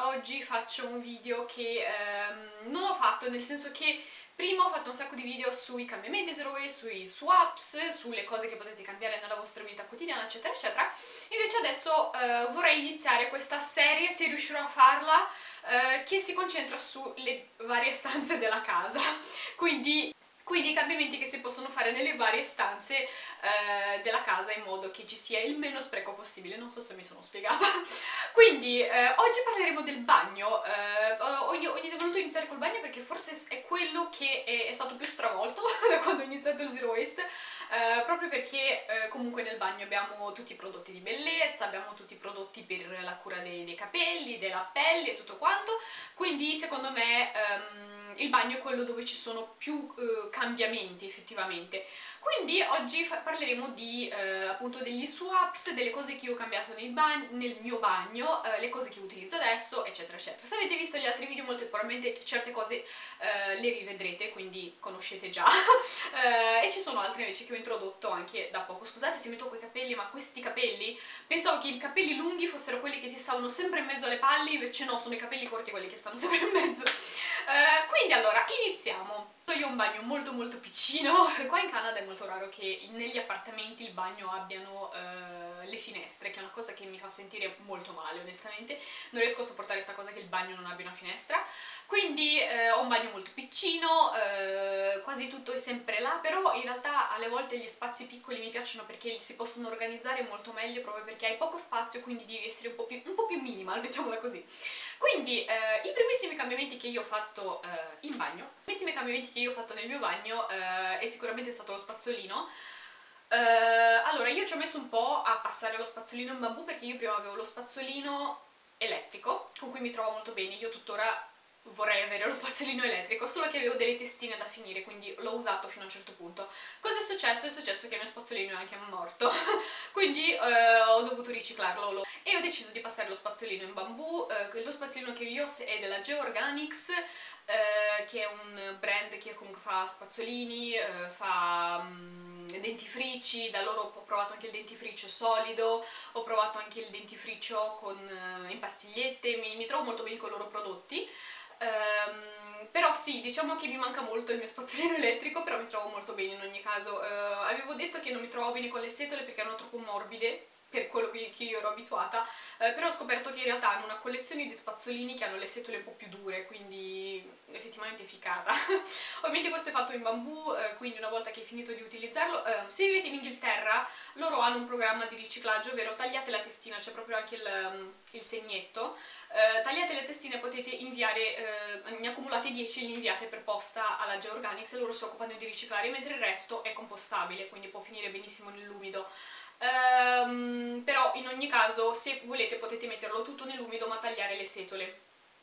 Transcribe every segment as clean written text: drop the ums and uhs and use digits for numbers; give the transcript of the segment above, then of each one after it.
oggi faccio un video che non ho fatto, nel senso che prima ho fatto un sacco di video sui cambiamenti zero waste, sui swaps, sulle cose che potete cambiare nella vostra vita quotidiana, eccetera, eccetera. Invece adesso vorrei iniziare questa serie, se riuscirò a farla, che si concentra sulle varie stanze della casa. Quindi i cambiamenti che si possono fare nelle varie stanze della casa in modo che ci sia il meno spreco possibile. Non so se mi sono spiegata. Quindi oggi parleremo del bagno. Ho voluto iniziare col bagno perché forse è quello che è stato più stravolto da quando ho iniziato il Zero Waste, proprio perché comunque nel bagno abbiamo tutti i prodotti di bellezza, abbiamo tutti i prodotti per la cura dei capelli, della pelle e tutto quanto, quindi secondo me il bagno è quello dove ci sono più cambiamenti effettivamente. Quindi oggi parleremo di appunto degli swaps, delle cose che io ho cambiato nel mio bagno, le cose che utilizzo adesso, eccetera eccetera. Se avete visto gli altri video molto probabilmente certe cose le rivedrete, quindi conoscete già. E ci sono altre invece che ho introdotto anche da poco. Scusate se mi tocco i capelli, ma questi capelli, pensavo che i capelli lunghi fossero quelli che ti stavano sempre in mezzo alle palle, invece no, sono i capelli corti quelli che stanno sempre in mezzo. Quindi allora, iniziamo. Io ho un bagno molto molto piccino. Qua in Canada è molto raro che negli appartamenti il bagno abbiano le finestre, che è una cosa che mi fa sentire molto male, onestamente. Non riesco a sopportare questa cosa che il bagno non abbia una finestra. Quindi ho un bagno molto piccino, quasi tutto è sempre là, però in realtà alle volte gli spazi piccoli mi piacciono perché si possono organizzare molto meglio, proprio perché hai poco spazio, quindi devi essere un po' più minimal, mettiamola così. Quindi i primissimi cambiamenti che io ho fatto in bagno, i primissimi cambiamenti che io ho fatto nel mio bagno è sicuramente stato lo spazzolino. Allora, io ci ho messo un po' a passare lo spazzolino in bambù perché io prima avevo lo spazzolino elettrico, con cui mi trovo molto bene. Io tuttora vorrei avere lo spazzolino elettrico, solo che avevo delle testine da finire, quindi l'ho usato fino a un certo punto. Cosa è successo? È successo che il mio spazzolino è anche morto, quindi ho dovuto riciclarlo e ho deciso di passare lo spazzolino in bambù. Lo spazzolino che io ho è della Georganics, che è un brand che comunque fa spazzolini, fa dentifrici. Da loro ho provato anche il dentifricio solido, ho provato anche il dentifricio in pastigliette, mi trovo molto bene con i loro prodotti. Però sì, diciamo che mi manca molto il mio spazzolino elettrico, però mi trovo molto bene in ogni caso. Avevo detto che non mi trovavo bene con le setole perché erano troppo morbide per quello che io ero abituata, però ho scoperto che in realtà hanno una collezione di spazzolini che hanno le setole un po' più dure, quindi effettivamente è figata. Ovviamente questo è fatto in bambù, quindi una volta che hai finito di utilizzarlo, se vivete in Inghilterra, loro hanno un programma di riciclaggio, ovvero tagliate la testina, c'è proprio anche il segnetto, tagliate le testine, potete inviare, ne accumulate 10 e li inviate per posta alla Georganics e loro si occupano di riciclare, mentre il resto è compostabile, quindi può finire benissimo nell'umido. Però in ogni caso, se volete, potete metterlo tutto nell'umido ma tagliare le setole.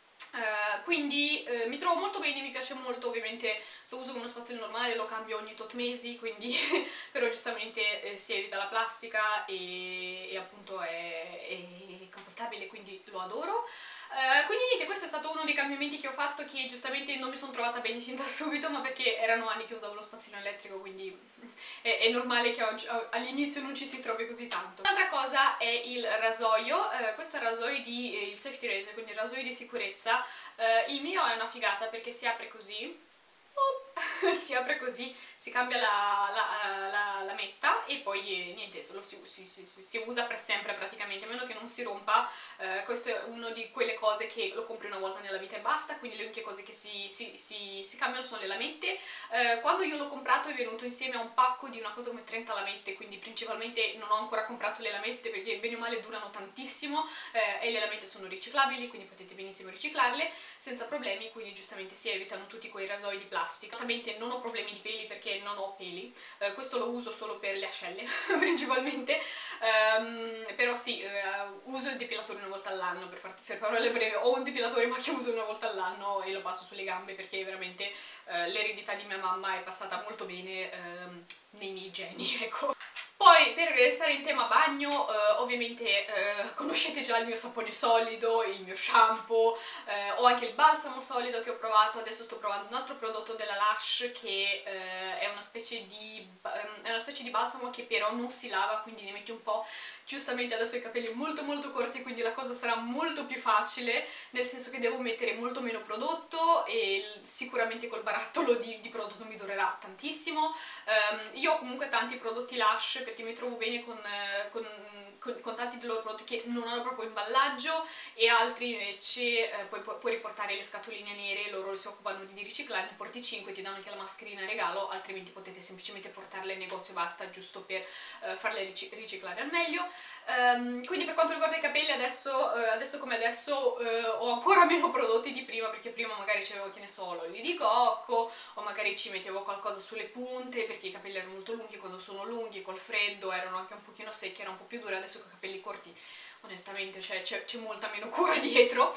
Quindi mi trovo molto bene, mi piace molto. Ovviamente lo uso con uno spazzolino normale, lo cambio ogni tot mesi, quindi però giustamente si evita la plastica e appunto è compostabile, quindi lo adoro. Quindi niente, questo è stato uno dei cambiamenti che ho fatto, che giustamente non mi sono trovata bene fin da subito, ma perché erano anni che usavo lo spazzolino elettrico, quindi è normale che all'inizio non ci si trovi così tanto. Un'altra cosa è il rasoio. Questo è il rasoio il safety razor, quindi il rasoio di sicurezza. Il mio è una figata perché si apre così, si apre così, si cambia la lametta e poi niente, si usa per sempre praticamente, a meno che non si rompa. Questo è una di quelle cose che lo compri una volta nella vita e basta, quindi le uniche cose che si cambiano sono le lamette. Quando io l'ho comprato è venuto insieme a un pacco di una cosa come 30 lamette, quindi principalmente non ho ancora comprato le lamette perché bene o male durano tantissimo, e le lamette sono riciclabili, quindi potete benissimo riciclarle senza problemi, quindi giustamente si evitano tutti quei rasoi di plastica. Ovviamente non ho problemi di peli perché non ho peli, questo lo uso solo per le ascelle principalmente, però sì, uso il depilatore una volta all'anno, per parole breve. Ho un depilatore ma che uso una volta all'anno e lo passo sulle gambe perché veramente l'eredità di mia mamma è passata molto bene nei miei geni, ecco. Poi Poi per restare in tema bagno, ovviamente conoscete già il mio sapone solido, il mio shampoo, ho anche il balsamo solido che ho provato, adesso sto provando un altro prodotto della Lush che è una specie di balsamo che però non si lava, quindi ne metti un po'. Giustamente adesso ho i capelli molto molto corti, quindi la cosa sarà molto più facile, nel senso che devo mettere molto meno prodotto e sicuramente col barattolo di prodotto mi durerà tantissimo. Io ho comunque tanti prodotti Lush perché mi trovo bene con tanti dei loro prodotti che non hanno proprio imballaggio, e altri invece puoi riportare le scatoline nere, loro si occupano di riciclare, ne porti 5, ti danno anche la mascherina in regalo, altrimenti potete semplicemente portarle in negozio e basta, giusto per farle riciclare al meglio. Quindi per quanto riguarda i capelli adesso come adesso ho ancora meno prodotti di prima, perché prima magari c'avevo, che ne so, l'olio di cocco, o magari ci mettevo qualcosa sulle punte perché i capelli erano molto lunghi, quando sono lunghi col freddo erano anche un pochino secchi, erano un po' più duri. Adesso con i capelli corti onestamente c'è molta meno cura dietro.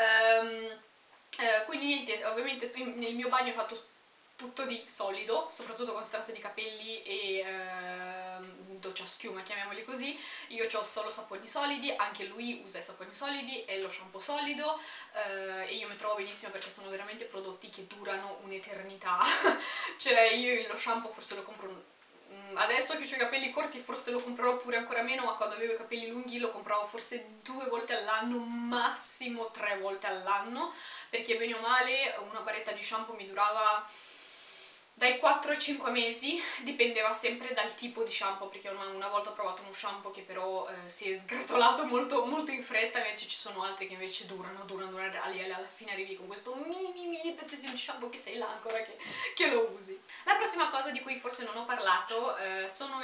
Quindi niente, ovviamente nel mio bagno ho fatto tutto di solido, soprattutto con strato di capelli e doccia a schiuma, chiamiamoli così. Io ho solo saponi solidi, anche lui usa i saponi solidi e lo shampoo solido, e io mi trovo benissimo perché sono veramente prodotti che durano un'eternità. Cioè io lo shampoo forse lo compro adesso che ho i capelli corti forse lo comprerò pure ancora meno, ma quando avevo i capelli lunghi lo compravo forse 2 volte all'anno, massimo 3 volte all'anno, perché bene o male una barretta di shampoo mi durava dai 4 ai 5 mesi, dipendeva sempre dal tipo di shampoo, perché una volta ho provato uno shampoo che però si è sgretolato molto, molto in fretta, invece ci sono altri che invece durano, alla fine arrivi con questo mini pezzettino di shampoo che sei là ancora che lo usi. La prossima cosa di cui forse non ho parlato sono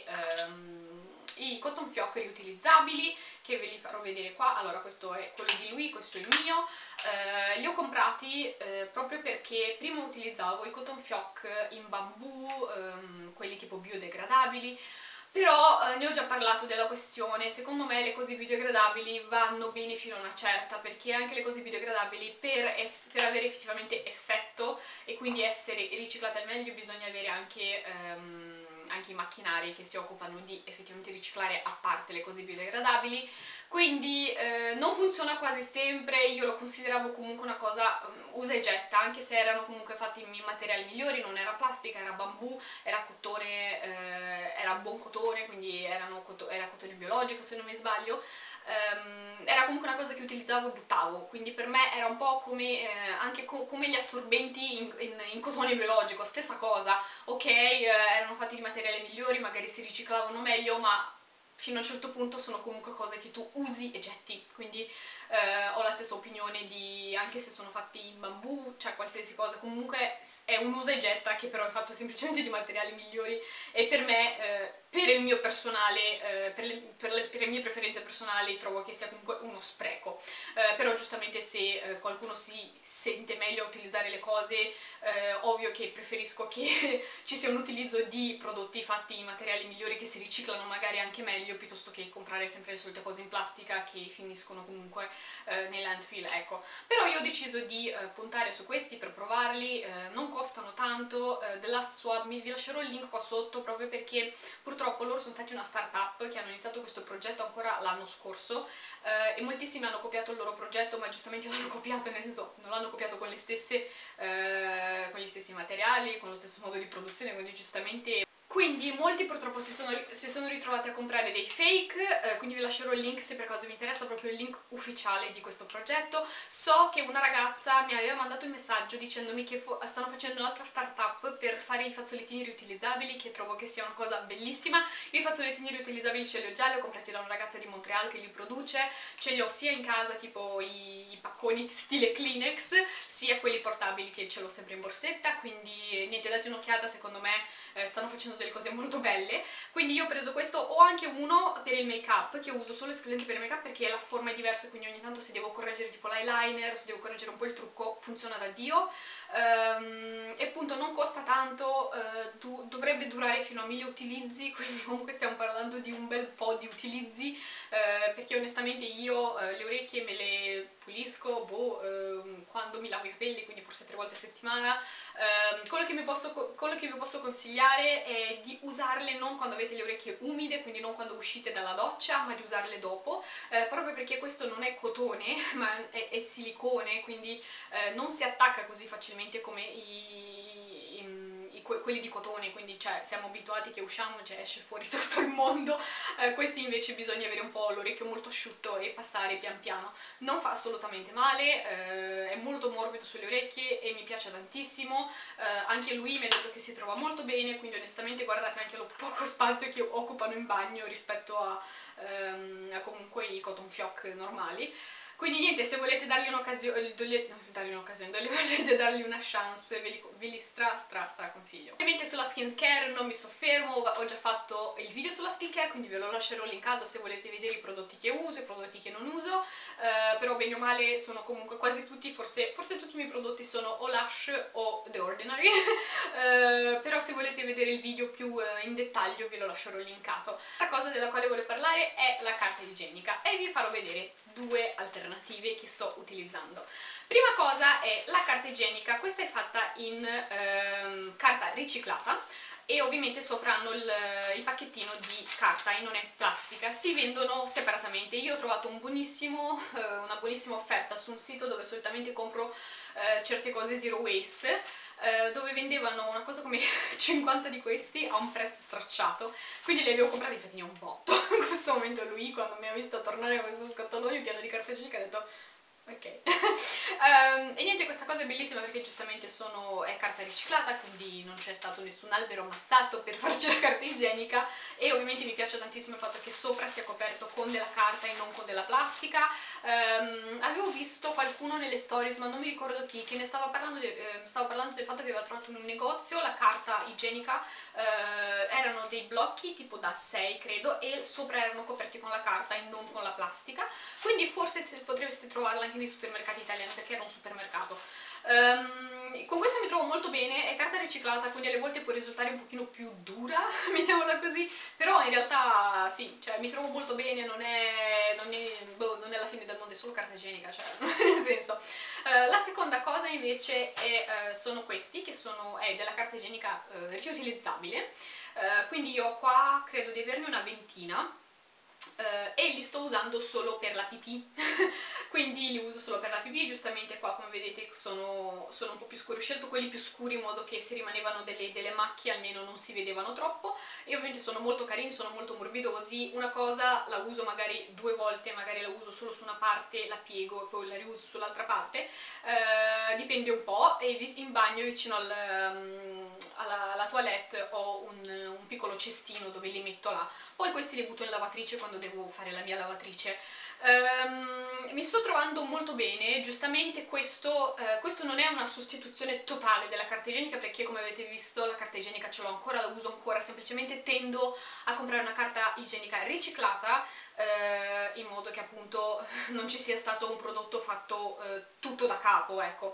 i cotton fioc riutilizzabili, che ve li farò vedere qua. Allora, questo è quello di lui, questo è il mio. Li ho comprati proprio perché prima utilizzavo i cotton fioc in bambù, quelli tipo biodegradabili, però ne ho già parlato della questione. Secondo me le cose biodegradabili vanno bene fino a una certa, perché anche le cose biodegradabili per avere effettivamente effetto e quindi essere riciclate al meglio bisogna avere anche i macchinari che si occupano di effettivamente riciclare a parte le cose biodegradabili, quindi non funziona quasi sempre. Io lo consideravo comunque una cosa usa e getta, anche se erano comunque fatti in materiali migliori, non era plastica, era bambù, era cotone, era buon cotone, quindi era cotone biologico se non mi sbaglio. Era comunque una cosa che utilizzavo e buttavo, quindi per me era un po' come anche come gli assorbenti in cotone biologico, stessa cosa. Ok, erano fatti di materiali migliori, magari si riciclavano meglio, ma fino a un certo punto sono comunque cose che tu usi e getti, quindi ho la stessa opinione anche se sono fatti in bambù, cioè qualsiasi cosa, comunque è un usa e getta che però è fatto semplicemente di materiali migliori, e per me, per il mio personale, per le mie preferenze personali, trovo che sia comunque uno spreco. Però giustamente se qualcuno si sente meglio a utilizzare le cose, ovvio che preferisco che ci sia un utilizzo di prodotti fatti in materiali migliori che si riciclano magari anche meglio, piuttosto che comprare sempre le solite cose in plastica che finiscono comunque nei landfill, ecco. Però io ho deciso di puntare su questi per provarli, non costano tanto. The Last Swab, vi lascerò il link qua sotto, proprio perché purtroppo loro sono stati una startup che hanno iniziato questo progetto ancora l'anno scorso, e moltissimi hanno copiato il loro progetto, ma giustamente l'hanno copiato, nel senso non l'hanno copiato con gli stessi materiali, con lo stesso modo di produzione, quindi giustamente. Quindi molti purtroppo si sono ritrovati a comprare dei fake, quindi vi lascerò il link se per caso vi interessa, proprio il link ufficiale di questo progetto. So che una ragazza mi aveva mandato il messaggio dicendomi che stanno facendo un'altra startup per fare i fazzolettini riutilizzabili, che trovo che sia una cosa bellissima. Io i fazzolettini riutilizzabili ce li ho già, li ho comprati da una ragazza di Montreal che li produce, ce li ho sia in casa tipo i pacconi stile Kleenex, sia quelli portabili che ce l'ho sempre in borsetta, quindi niente, date un'occhiata, secondo me stanno facendo delle cose molto belle. Quindi io ho preso questo, ho anche uno per il make up che uso solo esclusivamente per il make up perché la forma è diversa, quindi ogni tanto se devo correggere tipo l'eyeliner o se devo correggere un po' il trucco funziona da Dio, e appunto non costa tanto, dovrebbe durare fino a 1000 utilizzi, quindi comunque stiamo parlando di un bel po' di utilizzi, perché onestamente io le orecchie me le pulisco, quando mi lavo i capelli, quindi forse 3 volte a settimana. Quello che vi posso consigliare è di usarle non quando avete le orecchie umide, quindi non quando uscite dalla doccia, ma di usarle dopo, proprio perché questo non è cotone, ma è silicone, quindi non si attacca così facilmente come quelli di cotone, quindi cioè, siamo abituati che usciamo e esce fuori tutto il mondo. Questi invece bisogna avere un po' l'orecchio molto asciutto e passare pian piano. Non fa assolutamente male, è molto morbido sulle orecchie e mi piace tantissimo. Anche lui mi ha detto che si trova molto bene, quindi onestamente guardate anche lo poco spazio che occupano in bagno rispetto a comunque i cotton fioc normali. Quindi niente, se volete dargli un'occasione, volete dargli una chance, ve li stra consiglio. Ovviamente sulla skincare non mi soffermo, ho già fatto il video sulla skincare, quindi ve lo lascerò linkato se volete vedere i prodotti che uso, i prodotti che non uso, però bene o male sono comunque quasi tutti, forse tutti i miei prodotti sono o Lush o The Ordinary, però se volete vedere il video più in dettaglio ve lo lascerò linkato. La cosa della quale voglio parlare è la carta igienica e vi farò vedere due alternative che sto utilizzando. Prima cosa è la carta igienica, questa è fatta in carta riciclata e ovviamente sopra hanno il pacchettino di carta e non è plastica, si vendono separatamente. Io ho trovato una buonissima offerta su un sito dove solitamente compro certe cose zero waste, dove vendevano una cosa come 50 di questi a un prezzo stracciato, quindi li avevo comprati, infatti ne ho un botto. In questo momento lui, quando mi ha visto tornare con questo scatolone pieno di carta igienica, ha detto ok. E niente, questa cosa è bellissima perché giustamente è carta riciclata, quindi non c'è stato nessun albero ammazzato per farci la carta igienica, e ovviamente mi piace tantissimo il fatto che sopra sia coperto con della carta e non con della plastica. Avevo visto qualcuno nelle stories, ma non mi ricordo chi, che ne stava parlando del fatto che aveva trovato in un negozio la carta igienica, erano dei blocchi tipo da 6 credo, e sopra erano coperti con la carta e non con la plastica, quindi forse potreste trovarla anche nei supermercati italiani, perché era un supermercato. Con questa mi trovo molto bene, è carta riciclata, quindi alle volte può risultare un pochino più dura, mettiamola così, però in realtà sì, cioè mi trovo molto bene, non è la fine del mondo, è solo carta igienica, cioè nel senso. La seconda cosa invece sono questi, che è della carta igienica riutilizzabile, quindi io qua credo di averne una ventina, e li sto usando solo per la pipì. Quindi li uso solo per la pipì. Giustamente qua, come vedete, sono un po' più scuri, ho scelto quelli più scuri in modo che se rimanevano delle macchie almeno non si vedevano troppo, e ovviamente sono molto carini, sono molto morbidosi. Una cosa la uso magari 2 volte, magari la uso solo su una parte, la piego e poi la riuso sull'altra parte, dipende un po'. E in bagno vicino alla toilette ho un piccolo cestino dove li metto là, poi questi li butto in lavatrice quando devo fare la mia lavatrice. Mi sto trovando molto bene. Giustamente questo non è una sostituzione totale della carta igienica, perché come avete visto la carta igienica ce l'ho ancora, la uso ancora, semplicemente tendo a comprare una carta igienica riciclata, in modo che appunto non ci sia stato un prodotto fatto tutto da capo, ecco.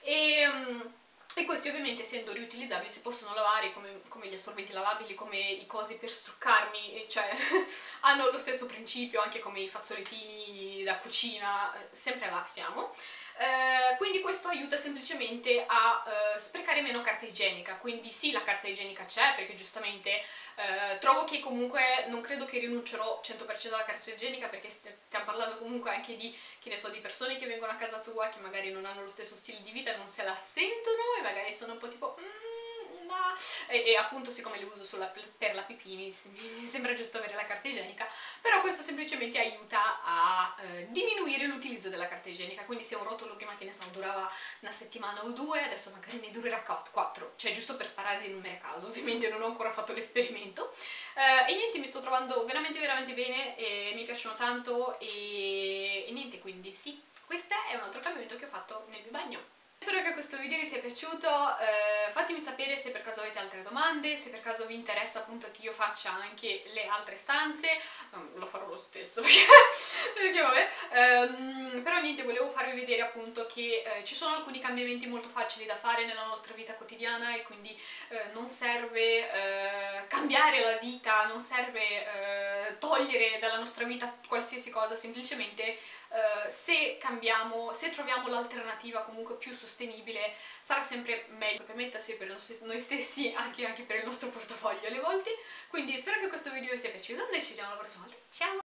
E questi ovviamente, essendo riutilizzabili, si possono lavare come gli assorbenti lavabili, come i cosi per struccarmi, cioè hanno lo stesso principio, anche come i fazzolettini da cucina, sempre là siamo. Quindi questo aiuta semplicemente a sprecare meno carta igienica. Quindi sì, la carta igienica c'è, perché giustamente trovo che comunque non credo che rinuncerò 100% alla carta igienica, perché stiamo parlando comunque anche di, che ne so, di persone che vengono a casa tua che magari non hanno lo stesso stile di vita, non se la sentono e magari sono un po' tipo no. E appunto, siccome le uso solo per la pipì, mi sembra giusto avere la carta igienica, però questo semplicemente aiuta a diminuire l'utilizzo della carta igienica. Quindi se un rotolo prima, che ne so, durava una settimana o 2, adesso magari ne durerà 4, cioè giusto per sparare dei numeri a caso. Ovviamente non ho ancora fatto l'esperimento, e niente, mi sto trovando veramente veramente bene e mi piacciono tanto, e niente, quindi sì, questo è un altro cambiamento che ho fatto nel mio bagno. Spero che questo video vi sia piaciuto, fatemi sapere se per caso avete altre domande, se per caso vi interessa appunto che io faccia anche le altre stanze, lo farò lo stesso perché vabbè, però niente, volevo farvi vedere appunto che ci sono alcuni cambiamenti molto facili da fare nella nostra vita quotidiana e quindi non serve cambiare la vita, non serve togliere dalla nostra vita qualsiasi cosa, semplicemente se cambiamo, se troviamo l'alternativa comunque più sostenibile, sarà sempre meglio per mettersi e per noi stessi, anche per il nostro portafoglio alle volte. Quindi spero che questo video vi sia piaciuto, noi ci vediamo la prossima volta, ciao!